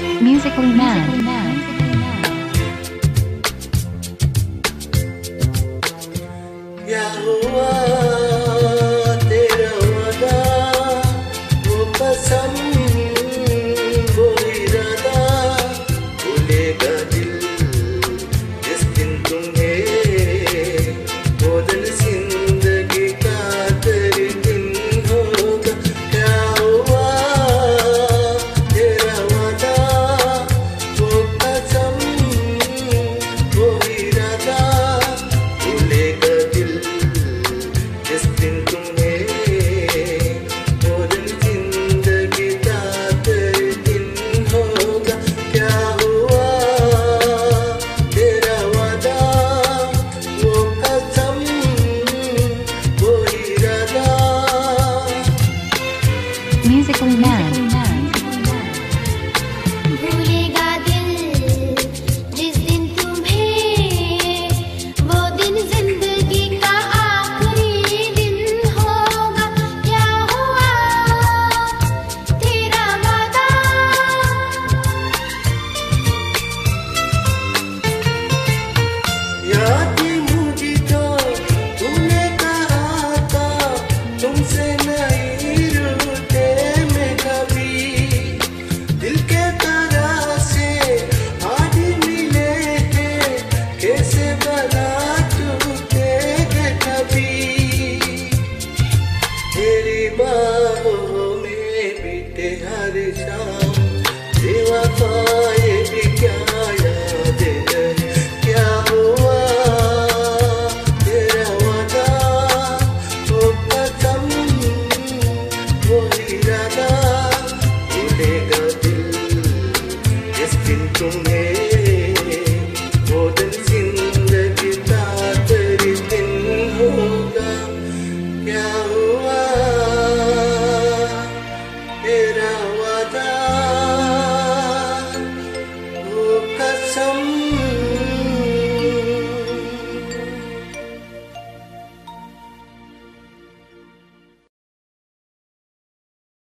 Musically mad. क्या हुआ तेरा वादा, वो कसम वो इरादा, भूलेगा दिल जिस दिन तुम्हें, वो दिन जिंदगी का आखिरी दिन होगा। क्या हुआ तेरा वादा, वो कसम वो इरादा, भूलेगा दिल जिस दिन तुम्हें, वो दिन जिंदगी का आखिरी दिन होगा। क्या हुआ तेरा वादा, वो कसम वो इरादा। Musically mad. भूलेगा दिल जिस दिन तुम्हें, वो दिन जिंदगी का आखिरी दिन होगा। क्या हुआ तेरा वादा, याद थी मुझे तो तूने कहा था, तुमसे नहीं रूठे मैं कभी। दिल के तरह से आज मिले हैं, कैसे भला टूटेंगे कभी। तेरी बाहों में बीते हर शाम, बेवफाए भी क्या याद है। क्या हुआ तेरा वादा, वो कसम वो इरादा, भूलेगा दिल जिस दिन तुम्हें,